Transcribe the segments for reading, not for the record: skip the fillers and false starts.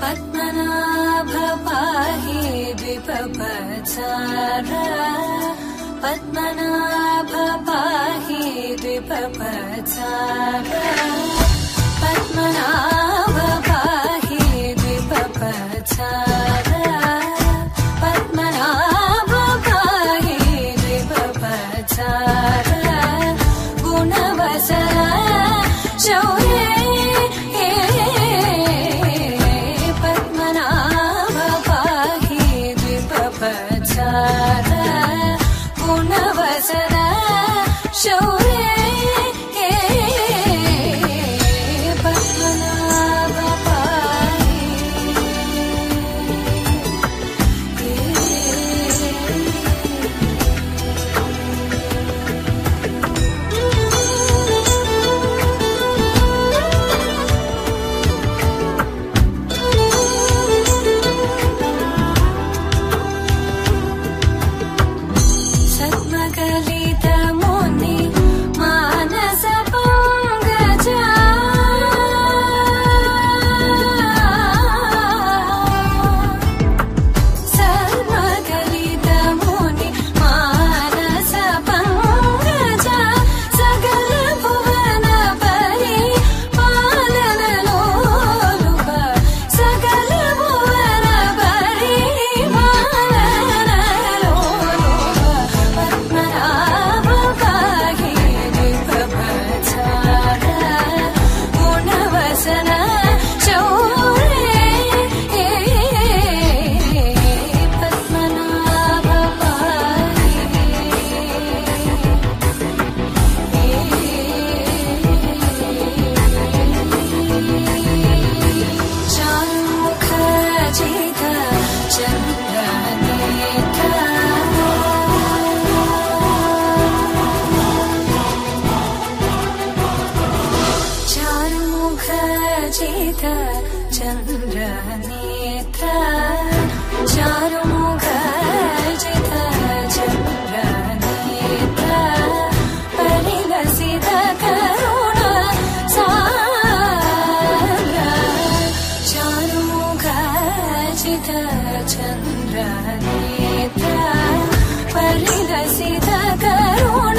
पद्मनाभ पाहि द्विपपचार पद्मनाभ पाहि द्विपपचार पद्मनाभ पाहि द्विपपचार पद्मनाभ पाहि द्विपपचार गुणवसर शौर्ये पद्मनाभ पाहि द्विपपचार गुणवसर शौर्ये पद्मनाभ पाहि सद्मकलित मुनि मानस पंकजा सद्मकलित मुनि मानस पंकजा सकल भुवन परि पालन लोलुप सकल भुवन परि पालन लोलुप पद्मनाभ पाहि द्विपपचार गुणवसन शौर्ये पद्मनाभ पाहि चारुमुख जित चन्द्रनेत्र चारुमुख जित चन्द्रनेत्र चारुमुख जित चन्द्रनेत्र परिलसित करुण सागर चारुमुख जित चन्द्रनेत्र परिलसित करुण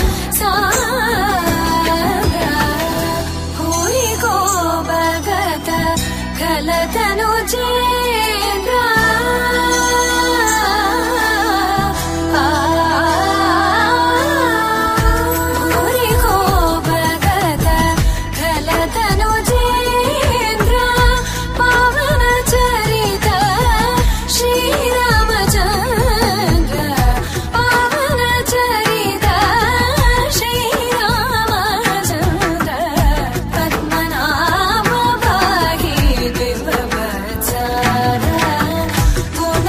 सागर भूरि को भगत खलतनु चेन्द्र भूरि को भगत खलतनु चेन्द्र पावन चरित श्रीरामचन्द्र पावन चरित श्रीरामचन्द्र पद्मनाभ पाहि द्विपपचार गुण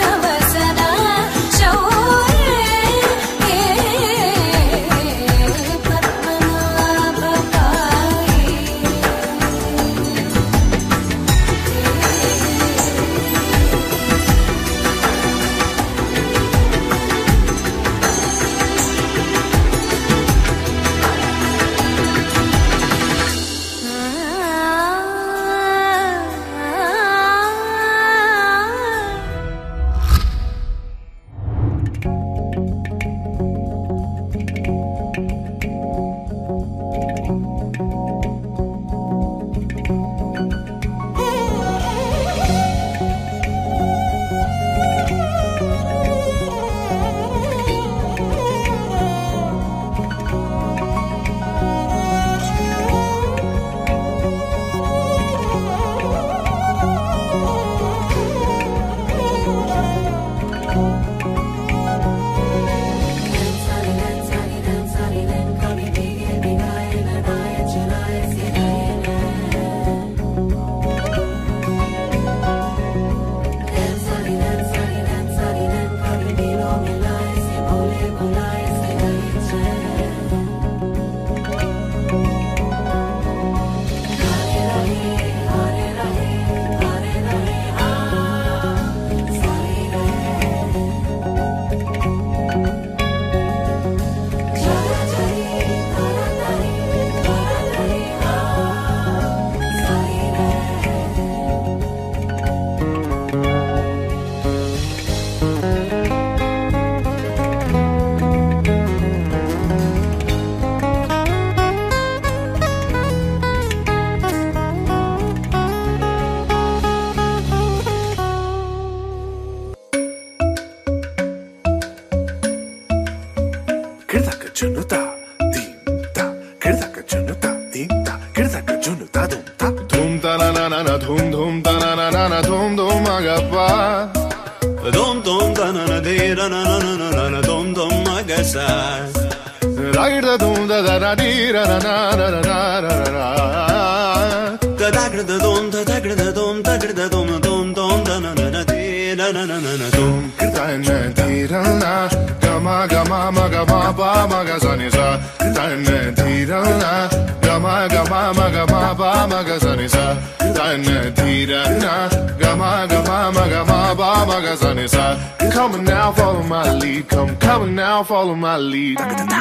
junuta, dimta, kirdaka junuta, dimta, kirdaka junuta, dumta, dumta na na na na, dum ta na na na na, dum magapa, dum ta na na de na na na na na, dum magasa. Ragda dum da da da di ra na na na na na na. Da da da dum da da da dum da da dum da na na na de na na na na dum. Kirta na di ra na, gama gama ma gama ba ma ga sa ni sa. Kirta na di ra na, gama gama ma gama ba ma ga sa ni sa. Kirta na di ra na, gama gama ma gama ba ma ga sa ni sa. Come on now, follow my lead. Come on now, follow my lead.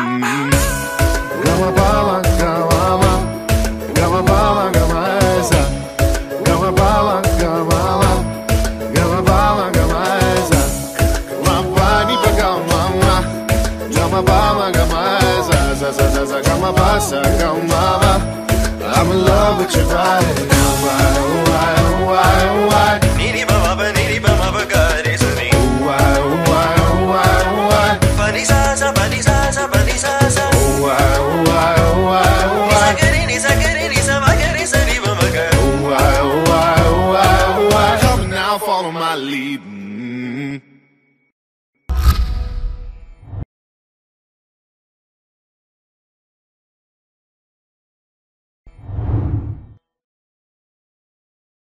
Gama ba ma gama ma, gama ba ma gama sa. Gama ba ma gama ma, gama ba ma gama sa. Ma ba ni pa gama ma, gama ba ma gama sa sa sa sa sa. Gama ba sa gama ma. I'm in love with your body,